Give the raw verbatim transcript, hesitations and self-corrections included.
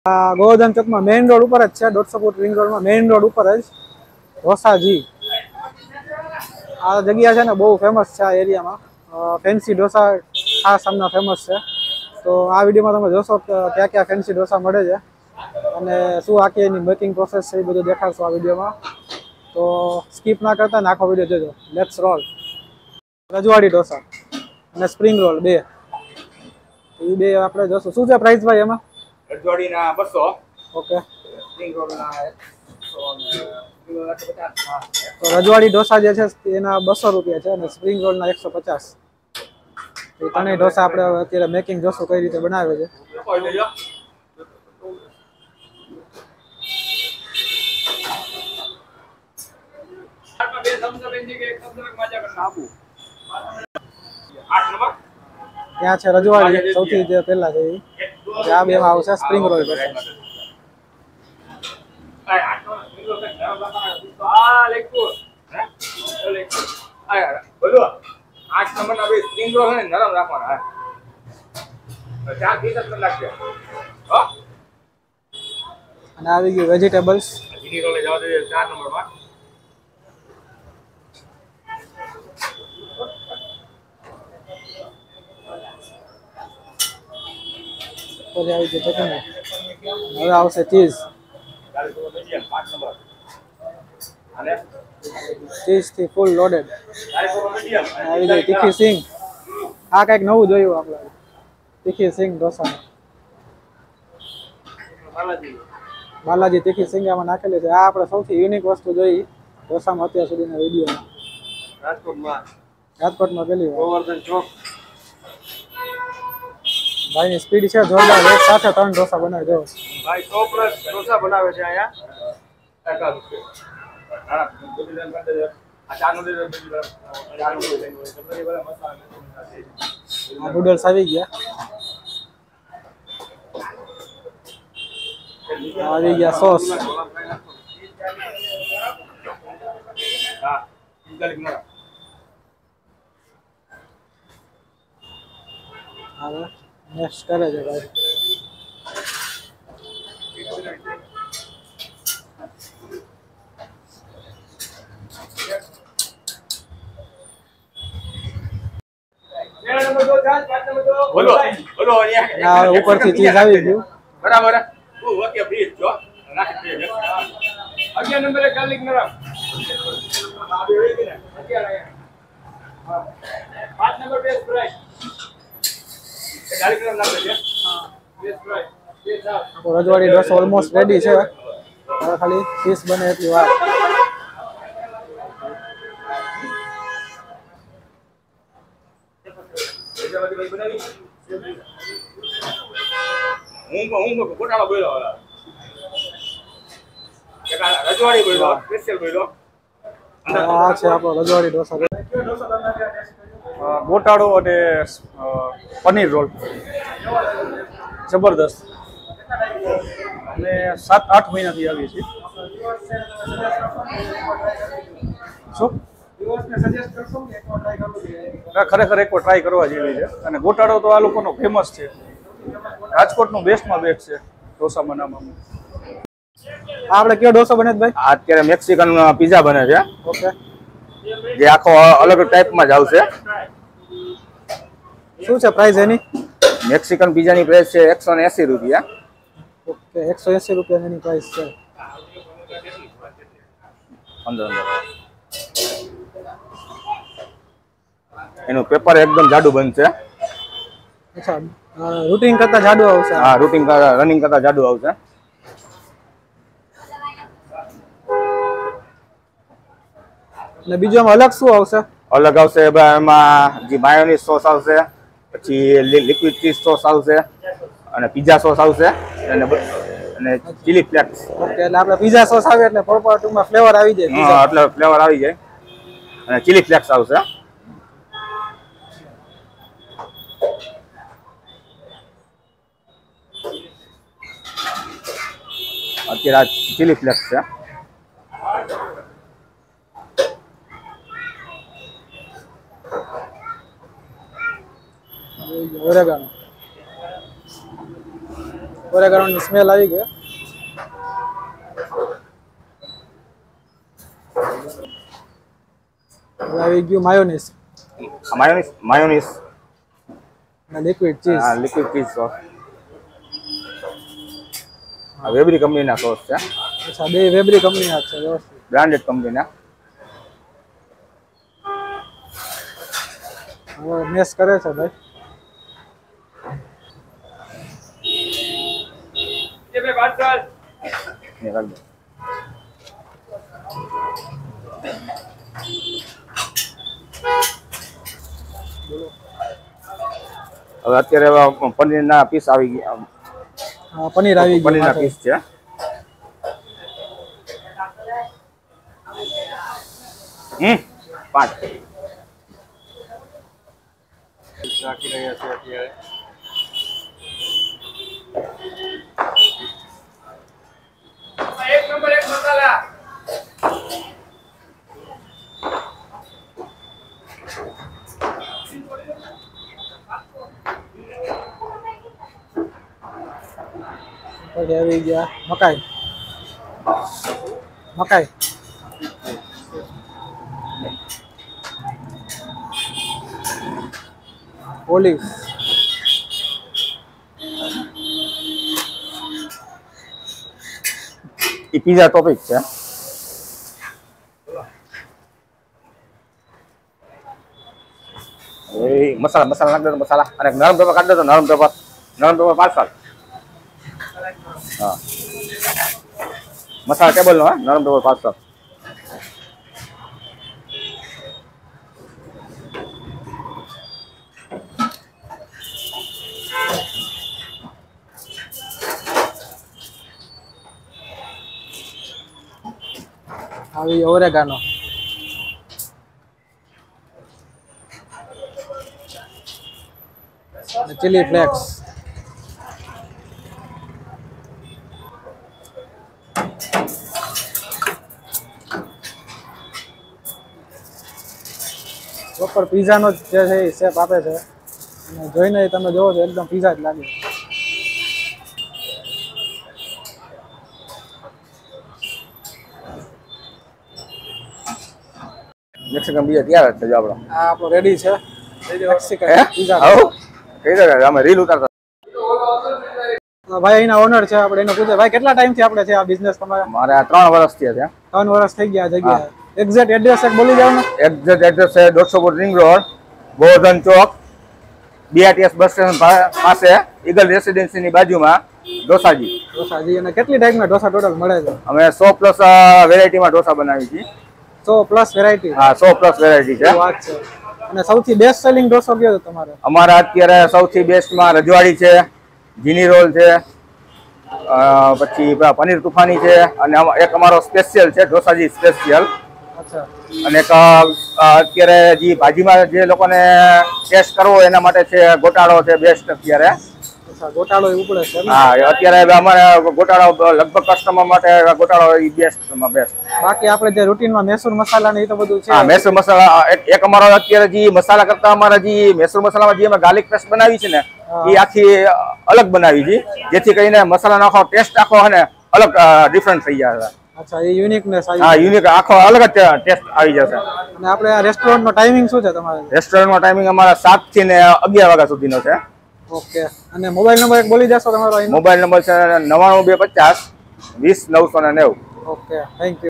आ गोवर्धन चौक में main road पर ज दो सौ फूट रिंग रोड में मेन रोड पर ज ढोसाजी आ जगह है ने बहुत फेमस है। आ एरिया में फैंसी ढोसा खास अमना फेमस है। तो आ वीडियो में तुम जोशो क्या क्या फैंसी ढोसा मळे छे अने शुं आखी एनी मेकिंग प्रोसेस है बधुं देखाडशुं आ वीडियो में। तो स्कीप ना करता ने आखो वीडियो जोजो। Let's roll. रजवाड़ी ढोसा अने स्प्रिंग रोल बे ई बे आपणे जोशुं। शुं छे प्राइस भाई एमां? रजवाड़ी ना बसो। ओके। स्प्रिंग रोल ना तो रजवाड़ी ढोसा जे छे एना बसो रुपया छे अने स्प्रिंग रोल ना एक सौ पचास। तो तने ढोसा आपणे अत्यारे मेकिंग जोशुं कई रीते बनावे छे। ત્યાં છે રજવાડી સૌથી જે પહેલા છે ઈ આ બેમાં આવશે સ્પ્રિંગ રોલ ઢોસા। आठ नंबर ना स्प्रिंग रोल है नरम રાખવાના है ચાર પીસ જ લાગશે હો। અને આવી ગયું વેજીટેબલ્સ જીની રોલે જવા દે ચાર નંબર માં। પછી આવી ગયું ચટણી। હવે આવશે ચીઝ। પાંચ નંબર અને ચીઝ થી ફૂલ લોડેડ। આવી ગઈ તીખી સિંગ। આ કંઈક નવું જોયું આપણે તીખી સિંગ ઢોસા। બાલાજી તીખી સિંગ આમાં નાખેલી છે। આ આપણે સૌથી યુનિક વસ્તુ જોઈ ઢોસામાં અત્યાર સુધીના વિડીયોમાં। રાજકોટમાં રાજકોટમાં પેલી વાર ગોવર્ધન ચોક ભાઈની સ્પીડ છે જોરદાર। એક સાથે ત્રણ ઢોસા બનાવી દો ભાઈ। સો પ્લસ ઢોસા બનાવે છે અહીંયા એકાદ હા ગુજરાત માટે આ ચાનો દે ચાનો દે તમને બધા મસાલા નૂડલ્સ આવી ગયા। આવી ગયા સોસ। હા ગાર્લિક ના હવે નેક્સ્ટ કરે છે ભાઈ। બોલો બોલો આ ઉપરથી ચીઝ આવી ગયું બરાબર ઓકે પ્લીઝ જો નાખી દે અગિયાર નંબરે ગાર્લિક નરમ પાંચ નંબર બેસ્ટ ફ્રાય ગાર્લિક નરમ નાખી દે હા બેસ્ટ ફ્રાય બે સાવ તો રજવાડી ઢોસો ઓલમોસ્ટ રેડી છે। હવે ખાલી પીસ બને એટલી વાર। હું હું ગોટાળો બોલ્યો રજવાડી બોલ્યો સ્પેશિયલ બોલ્યો। આ છે આપણો રજવાડી ઢોસા। ગોટાળો અને પનીર રોલ જબરદસ્ત। અમે સાત આઠ મહિનાથી આવીએ છીએ। શું ખરેખર એકવાર ટ્રાય કરવા જેવી છે। અને ગોટાળો તો આ લોકોનો ફેમસ છે। રાજકોટનો બેસ્ટમાં બેસ્ટ છે ઢોસામાં નામાં। આપણે કયો ઢોસો બને ભાઈ? અત્યારે મેક્સિકન પિઝા બને છે ઓકે। જે આખો અલગ ટાઈપમાં જ આવશે। શું છે પ્રાઇસ એની? મેક્સિકન પિઝાની પ્રાઇસ છે એકસો ને એસી રૂપિયા। ઓકે એકસો એસી રૂપિયા એની પ્રાઇસ છે। અંદર અંદર એનું પેપર એકદમ જાડું બનશે। અચ્છા રૂટિન કરતા જાડું આવશે? હા રૂટિન રનિંગ કરતા જાડું આવશે। અને બીજું આમાં અલગ શું આવશે? અલગ આવશે એમાં જે માયોનીઝ સોસ આવશે, પછી લિક્વિડ ચીઝ સોસ આવશે અને પિઝા સોસ આવશે અને અને ચીલી ફ્લેક્સ। ઓકે એટલે આપણે પિઝા સોસ આવે એટલે પ્રોપર ટૂંકમાં ફ્લેવર આવી જાય। હા એટલે ફ્લેવર આવી જાય અને ચીલી ફ્લેક્સ આવશે। અત્યારે આ ચીલી ફ્લેક્સ છે। ઓરેગાનો ઓરેગાનોની સ્મેલ આવી ગઈ. હવે આવી ગયું માયોનીઝ માયોનીઝ માયોનીઝ અને લિક્વિડ ચીઝ. હા લિક્વિડ ચીઝ સોસ. આ વેબરી કંપનીના સોસ છે, અચ્છા, બે વેબરી કંપનીના છે, વ્યવસ્થિત બ્રાન્ડેડ કંપનીના. હવે મેસ કરે છે ભાઈ. ને રાખ દો. હવે અત્યારે પનીરના પીસ આવી ગયા. હા, પનીર આવી ગયું પનીરના માથે. પીસ છે. હમ પાંચ રાખી રહ્યા છે અત્યારે. એક નંબર એક મસાલા. પછી આવી ગયા મકાઈ. મકાઈ ઓલિવ એ પીઝા ટોપિક છે. એ મસાલા મસાલા નાખ દો મસાલા અને નરમ પેપર કાઢ દો નરમ પેપર નરમ પેપર પાર્સલ. હા મસાલા ટેબલ નો નરમ પેપર પાર્સલ. આવી ઓરેગાનો. Chilli flakes. પ્રોપર પીઝાનો જ જે છે એ શેપ આપે છે અને જોઈને તમે જોવો છો એકદમ પીઝા જ લાગે. મેક્સિકન પીઝા તૈયાર જ છે જો આપણો. આ આપણો રેડી છે મેક્સિકન હે પીઝા. આવો કઈ દે અમે રીલ ઉતારતા. ભાઈ અહીંના ઓનર છે, આપણે એને પૂછે ભાઈ કેટલા ટાઈમથી આપણે છે આ બિઝનેસ તમારે? મારે આ ત્રણ વર્ષ થયા છે. ત્રણ વર્ષ થઈ ગયા જગ્યાએ. એક્ઝેક્ટ એડ્રેસ એક બોલી જાવ ને. એક્ઝેક્ટ એડ્રેસ છે દોઢસો foot ring road, Govardhan Chowk, BRTS bus station પાસે, ઈગલ રેસિડેન્સીની બાજુમાં ઢોસાજી. ઢોસાજી. અને કેટલી ટાઈપના ઢોસા ટોટલ મળે છે? અમે સો પ્લસ વેરાયટીમાં ઢોસા બનાવી છીએ. સો પ્લસ વેરાયટી. હા સો પ્લસ વેરાયટી છે. વાત છે. અને સૌથી બેસ્ટ સેલિંગ ઢોસો કયો છે તમારે? અમારા અત્યારે સૌથી બેસ્ટમાં રજવાડી છે, જીની રોલ છે, પછી પનીર તુફાની છે, અને એક અમારો સ્પેશિયલ છે ઢોસાજી સ્પેશિયલ. અચ્છા. અને એક અત્યારે જે ભાજીમાં જે લોકોને ટેસ્ટ કરવો એના માટે છે ગોટાળો છે બેસ્ટ અત્યારે. અચ્છા, ગોટાળો એ ઉપડે છે. હા અત્યારે અમારે ગોટાળો લગભગ કસ્ટમર માટે ગોટાળો એ બેસ્ટમાં બેસ્ટ. બાકી આપણે જે રૂટીનમાં મૈસૂર મસાલા ને એ તો બધું છે. હા મૈસૂર મસાલા એક અમારો અત્યારે જે મસાલા કરતા અમારા જે મૈસૂર મસાલામાં જે અમે ગાર્લિક પેસ્ટ બનાવી છે ને એ આખી અલગ બનાવી છે, જેથી કરીને મસાલાનો આખો ટેસ્ટ આખો ને અલગ ડિફરન્ટ થઈ જાય છે. અચ્છા, એ યુનિકનેસ આવી. હા યુનિક આખો અલગ જ ટેસ્ટ આવી જશે. અને આપણે આ રેસ્ટોરન્ટનો ટાઈમિંગ શું છે તમારે? રેસ્ટોરન્ટનો ટાઈમિંગ અમારા સાત થી ને અગિયાર વાગ્યા સુધીનો છે. ઓકે. અને મોબાઈલ નંબર એક બોલી જશો તમારો? મોબાઈલ નંબર છે નવાણું બે પચાસ વીસ નવસો ને નેવું. Okay, thank you.